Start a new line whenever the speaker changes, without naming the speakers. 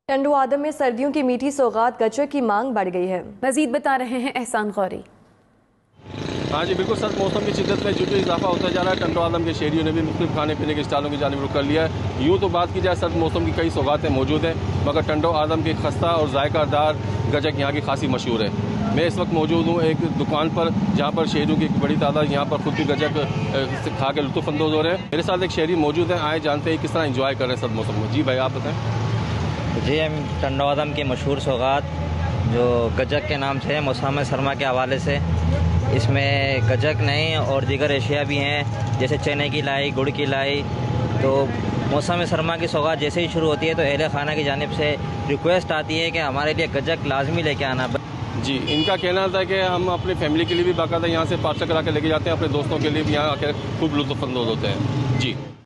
टंडो आदम में सर्दियों की मीठी सौगात गजक की मांग बढ़ गई है।
मजीद बता रहे हैं एहसान गौरी।
हाँ जी बिल्कुल, सर्द मौसम की शिद्दत में जो इजाफा होता जा रहा है, टंडो आदम के शहरियों ने भी मुख्तलिफ खाने पीने के स्टॉलों की जानिब रुख कर लिया है। यूँ तो बात की जाए सर्द मौसम की कई सौगातें मौजूद हैं, मगर टंडो आदम की खस्ता और जायकादार गजक यहाँ की खासी मशहूर है। मैं इस वक्त मौजूद हूँ एक दुकान पर, जहाँ पर शहरियों की एक बड़ी तादाद यहाँ पर खुद भी गजक खा के लुत्फ़अंदोज़ हो रहे हैं। मेरे साथ एक शहरी मौजूद हैं, आए जानते हैं किस तरह इंजॉय कर रहे हैं सर्द मौसम में। जी भाई आप बताएँ।
जी, हम टंडो आदम की मशहूर सौगात जो गजक के नाम से मौसम सरमा के हवाले से, इसमें गजक नहीं और दीगर एशिया भी हैं, जैसे चने की लाई, गुड़ की लाई। तो मौसम सरमा की सौगात जैसे ही शुरू होती है तो अहले खाना की जानिब से रिक्वेस्ट आती है कि हमारे लिए गजक लाजमी लेके आना।
जी, इनका कहना था कि हम अपनी फैमिली के लिए भी बाकायदा यहाँ से पार्सल करा के लेके जाते हैं, अपने दोस्तों के लिए भी यहाँ आकर खूब लुत्फ़अंदोज़ होते हैं। जी।